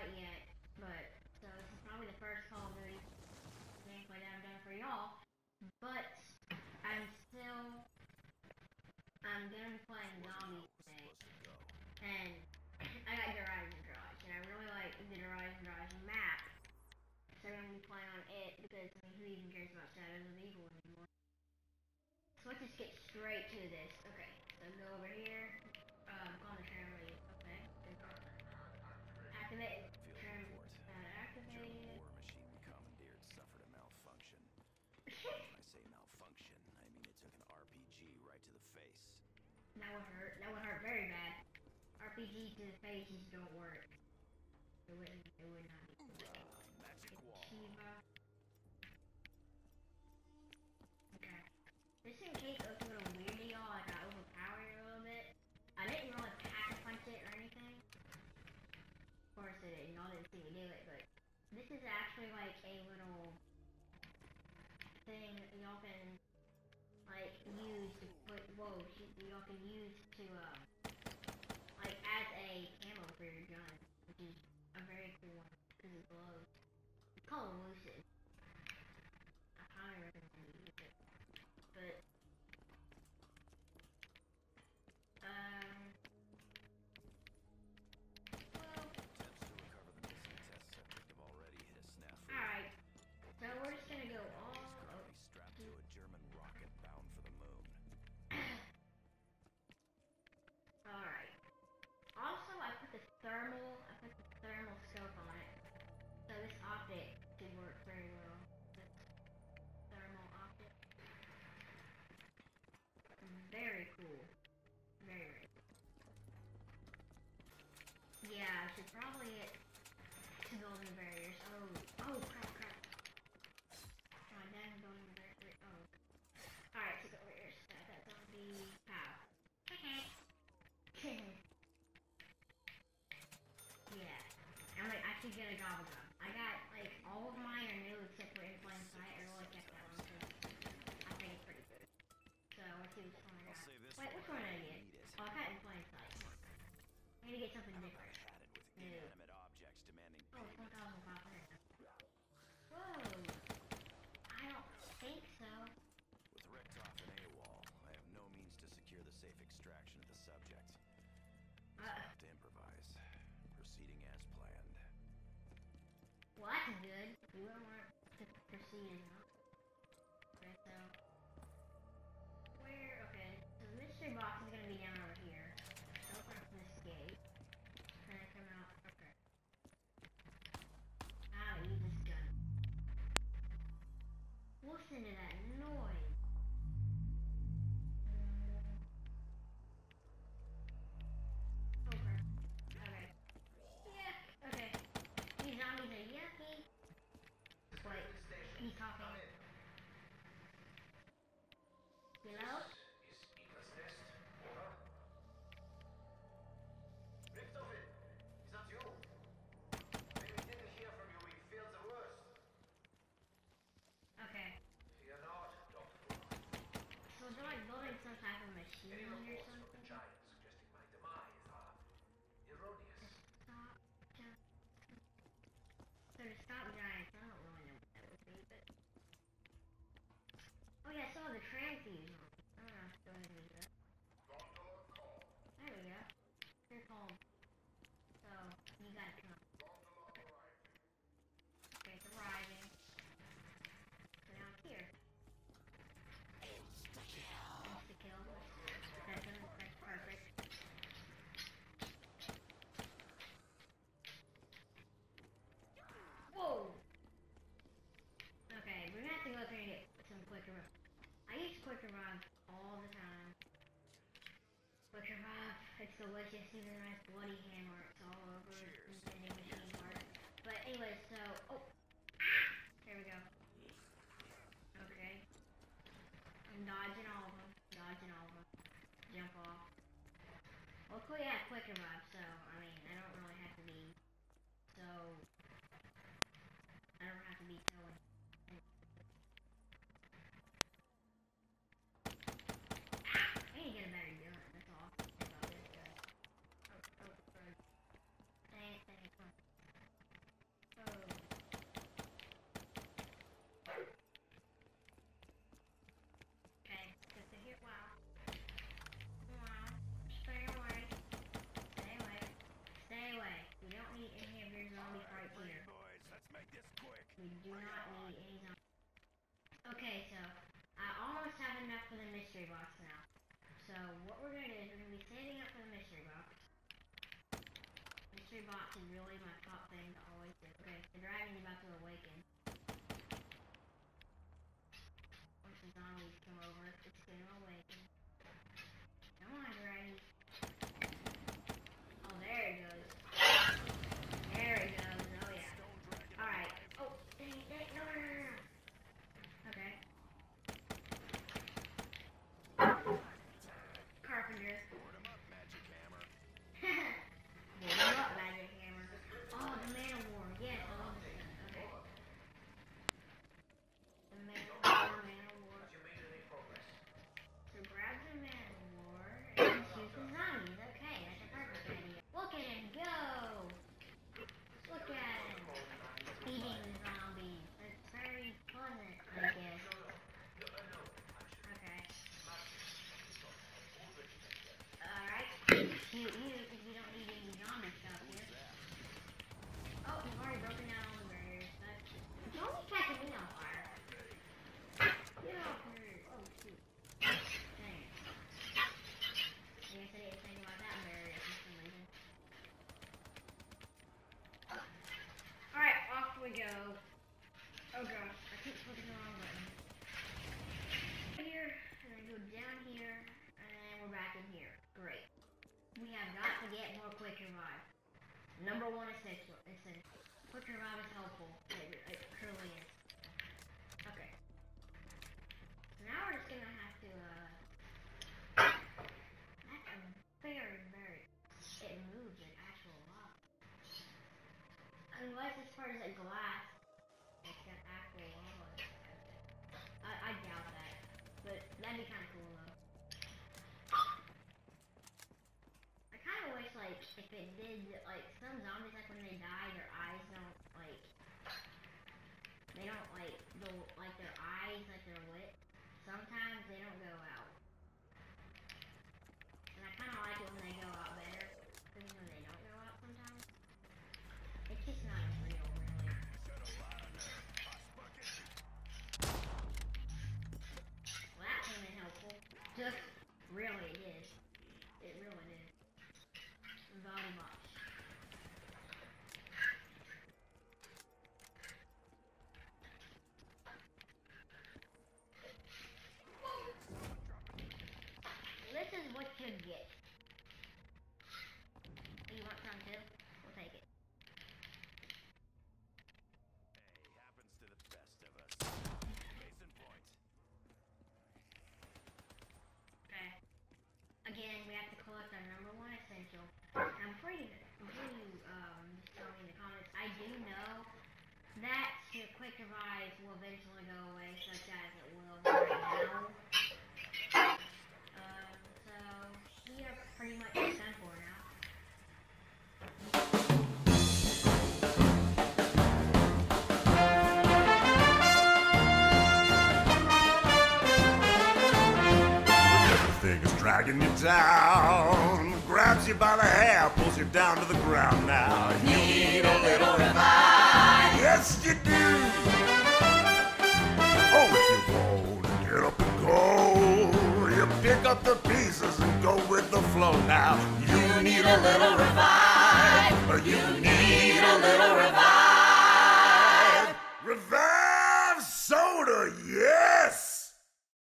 quite yet, but so this is probably the first Call of Duty gameplay that I've done for y'all. But I'm still I'm gonna be playing zombies today, and I got Horizon Garage, and I really like the Horizon Garage map, so I'm gonna be playing on it because I mean, who even cares about Shadows of Evil anymore? So let's just get straight to this. Okay, so go over here. Go on the tram lead. Okay. Activate. Tram activated. War machine we commandeered suffered a malfunction. When I say malfunction, I mean it took an RPG right to the face. That would hurt. That would hurt very bad. RPG to the face just don't work. It wouldn't. It would not be. Magic wall. Okay. Just in case it looks a little weird to y'all, like I overpowered it a little bit. I didn't really pack a punch it or anything. Of course it didn't. Y'all didn't see me do it, but this is actually like a little thing that y'all can like use to put. Whoa, y'all can use to like as a ammo for your gun, which is a very cool one because it glows. It's called Lucid. I highly recommend you use it. But well, Attempts to recover the missing test subject have already hit a snafu. alright. So we're just gonna go all He's currently strapped to a German rocket bound for the moon. Alright. Also, I put the thermal scope on it. So this optic should work very well. This thermal optic. Very cool. Very, very cool. Yeah, I should probably get to building barriers. Oh, crap. Oh, damn, building barriers. Oh. Alright, to go barriers. That zombie. Pow. Yeah. I'm like actually gonna gobble gum. I got like all of mine are new except for in plain sight. I really kept that one because I think it's pretty good. So let's see which one I got. Wait, which one did I get? Oh, I got in plain sight. I need to get something different. Padded with inanimate objects demanding Oh, payment. 4,500. Whoa. I don't think so. With Rektoff and AWOL, I have no means to secure the safe extraction of the subject. So I have to improvise, proceeding as planned. Well, that's good. We wouldn't want to proceed as well. Okay, so where? Okay, so the mystery box is gonna be down over here. Open up this gate. Can I come out? Okay. How to use this gun? Listen to that noise. Okay. Okay. Yeah. Okay. These zombies are yucky. Wait. He's talking. Hello? Is Eagle's Nest, over? Richtofen, is that you? When we didn't hear from you, we feared the worst. Okay. Fear not, Doctor. So they're like building some type of machine Any or reports from something? the giant suggesting my demise are erroneous. Stop. So to stop giants, I don't really know what that would be, but... Oh yeah, I saw the transfuse on it. I'm gonna have to go ahead and use that. There we go. They're called. So, you gotta come. Okay, it's arriving. So now it's here. Insta-kill. That's perfect. Whoa! Okay, we're gonna have to go up here and get some quick revive. I use quick revive all the time. Quick revive, it's delicious, even a nice bloody hammer, it's all over the vending machine part. But anyways, so, there we go. Okay. I'm dodging all of them, jump off. Luckily I have quick revive, so, I mean, I don't really have to be so, I don't have to be so I need to get a better gun, that's all. About this gun. Oh, dang it, come on. We do not need any zombies. Okay, so I almost have enough for the mystery box now. So what we're gonna do is we're gonna be saving up for the mystery box. Mystery box is really my top thing to always do. Okay, the dragon's about to awaken. Once the zombies come over, it's gonna awaken. Come on, dragon. Oh, there it goes. There it goes. Oh yeah. All right. Oh, dang it! No. Okay. Carpenter. Board 'em up, magic hammer. Board 'em up, magic hammer. Oh, the Man of War. Yes, I love this thing. Okay. The Man of War. Have you made any progress? So grab the Man of War and shoot the zombies. Okay, that's a perfect idea. Look at him go! Look at him eating the zombies. It's very pleasant, I guess. Okay. Alright. Shoot you because we don't need any zombie stuff here. Oh, you've already broken down all the barriers. Don't be catching me on fire. Get off here. Oh, shoot. Dang it. I guess I didn't think about that barrier for some reason. Alright, off we go. Oh gosh, I keep clicking the wrong button. Here, and then go down here, and then we're back in here. Great. We have got to get more quick revive. Number one essential. Quick revive is helpful. It truly is. Okay. So now we're just gonna have to, that's a very, it moves an actual lot. Unless this part is a glass, it's got actual lava. I doubt that, but that'd be kind of cool though. I kind of wish, like, if it did, like, some zombies, like, when they die, their eyes don't, like, they don't, like, go, like, their eyes, like, they're lit. Sometimes they don't go out. And I kind of like it when they go out better, because when they don't go out sometimes, it's just not as real, really. Well, that came in helpful. Just, really, it did. It really did. Very much. This is what you get. You want some too? We'll take it. Hey, happens to the best of us. Case in point. Okay. Again, we have to collect our number one essential. I'm pretty just tell me in the comments, I do know that your quick revive will eventually go away, such as it will right now. So we are pretty much done for now. Everything is dragging you down, grabs you by the hair, pulls you down to the ground. Now you need a little revive. Yes, you do. Oh, if you won't get up and go, you pick up the pieces and go with the flow. Now you need a little revive. You need a little revive. Revive soda.